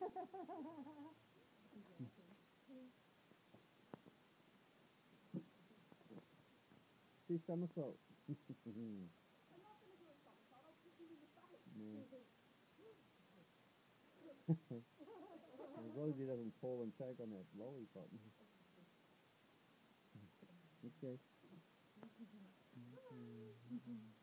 Fish somersault. No. As long as he doesn't fall and choke on that lollipop. Okay.